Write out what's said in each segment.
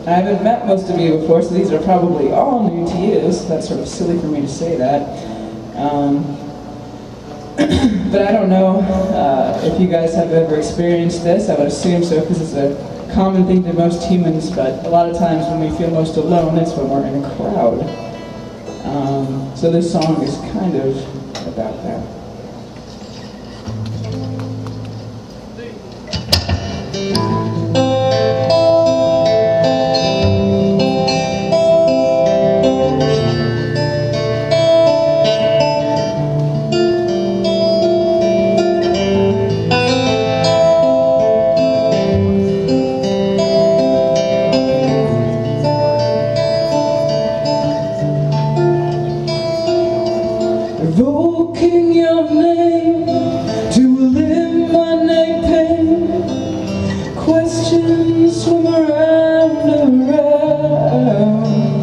I haven't met most of you before, so these are probably all new to you, so that's sort of silly for me to say that. But I don't know if you guys have ever experienced this. I would assume so, because it's a common thing to most humans, but a lot of times when we feel most alone, it's when we're in a crowd. So this song is kind of about that. Evoking your name to eliminate pain. Questions swim around and around.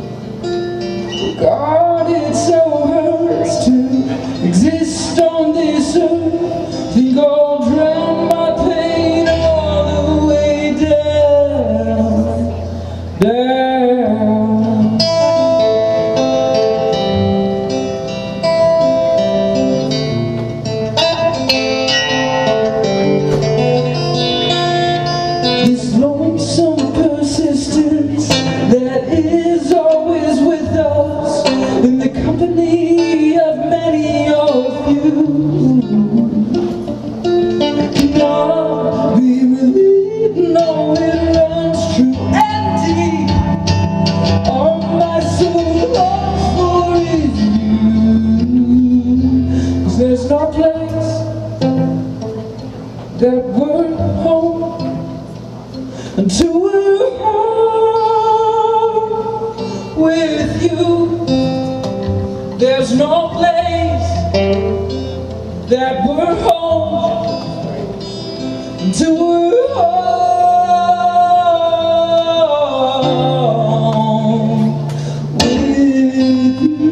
God, it so hurts to exist on this earth. Think I'll drown my pain all the way down, down. Lonesome persistence that is always with us, in the company of many of you. Cannot be relieved, no, it runs true and deep. All my soul longs for is you. 'Cause there's no place that we're home until we're home with you. There's no place that we're home until we're home with you.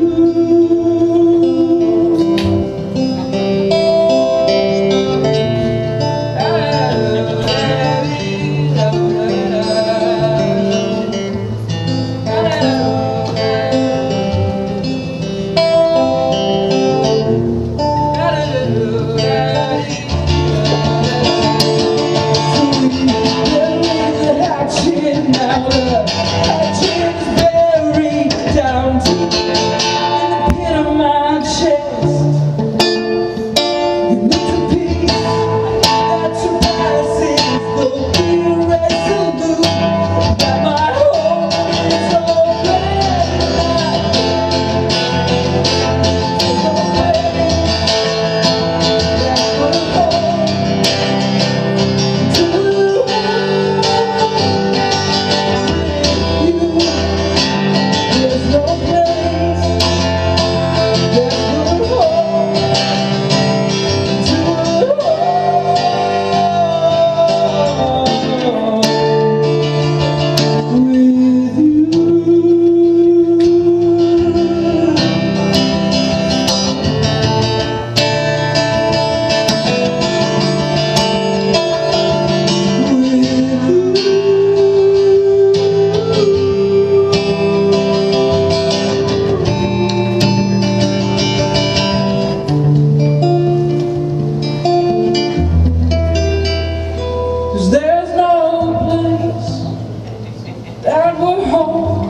There's no place that we're home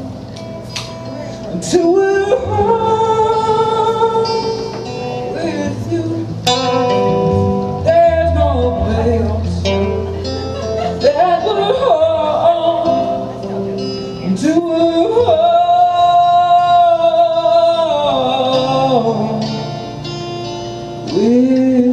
until we're home with you. There's no place that we're home until we're home with you.